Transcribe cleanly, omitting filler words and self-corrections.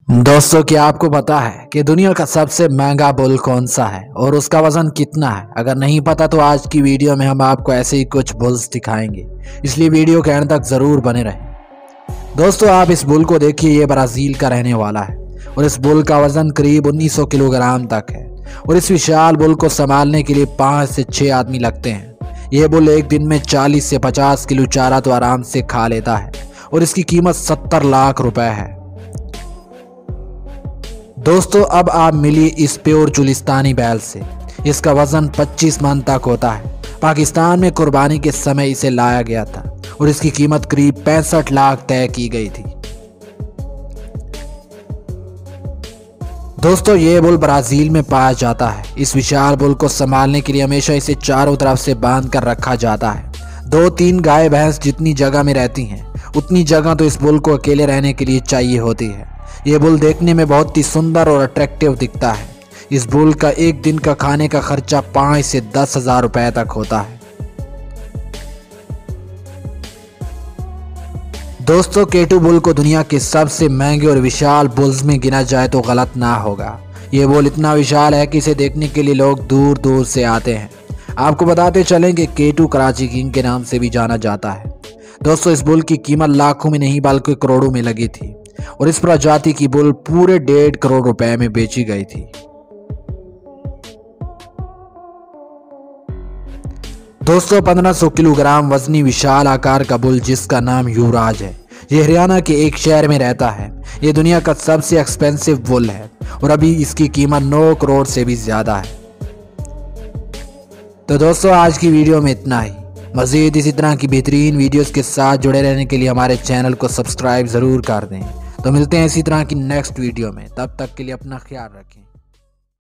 दोस्तों, क्या आपको पता है कि दुनिया का सबसे महंगा बुल कौन सा है और उसका वजन कितना है? अगर नहीं पता तो आज की वीडियो में हम आपको ऐसे ही कुछ बुल्स दिखाएंगे, इसलिए वीडियो के एंड तक जरूर बने रहें। दोस्तों, आप इस बुल को देखिए, ये ब्राजील का रहने वाला है और इस बुल का वजन करीब 1900 किलोग्राम तक है और इस विशाल बुल को संभालने के लिए 5 से 6 आदमी लगते हैं। ये बुल एक दिन में 40 से 50 किलो चारा तो आराम से खा लेता है और इसकी कीमत 70 लाख रुपए है। दोस्तों, अब आप मिलिए इस प्योर चुलिस्तानी बैल से। इसका वजन 25 मन तक होता है। पाकिस्तान में कुर्बानी के समय इसे लाया गया था और इसकी कीमत करीब 65 लाख तय की गई थी। दोस्तों, ये बुल ब्राजील में पाया जाता है। इस विशाल बुल को संभालने के लिए हमेशा इसे चारों तरफ से बांध कर रखा जाता है। 2-3 गाय भैंस जितनी जगह में रहती हैं उतनी जगह तो इस बुल को अकेले रहने के लिए चाहिए होती है। ये बुल देखने में बहुत ही सुंदर और अट्रैक्टिव दिखता है। इस बुल का एक दिन का खाने का खर्चा 5 से 10 हजार रुपए तक होता है। दोस्तों, केटू बुल को दुनिया के सबसे महंगे और विशाल बुल्स में गिना जाए तो गलत ना होगा। ये बुल इतना विशाल है कि इसे देखने के लिए लोग दूर दूर से आते हैं। आपको बताते चलें कि केटू कराची किंग के नाम से भी जाना जाता है। दोस्तों, इस बुल की कीमत लाखों में नहीं बल्कि करोड़ों में लगी थी और इस प्रजाति की बुल पूरे 1.5 करोड़ रुपए में बेची गई थी। दोस्तों, 1500 किलोग्राम वजनी विशाल आकार का बुल जिसका नाम युवराज है, ये हरियाणा के एक शहर में रहता है। ये दुनिया का सबसे एक्सपेंसिव बुल है और अभी इसकी कीमत 9 करोड़ से भी ज्यादा है। तो दोस्तों, आज की वीडियो में इतना ही। मज़ीद इसी तरह की बेहतरीन वीडियोस के साथ जुड़े रहने के लिए हमारे चैनल को सब्सक्राइब ज़रूर कर दें। तो मिलते हैं इसी तरह की नेक्स्ट वीडियो में, तब तक के लिए अपना ख्याल रखें।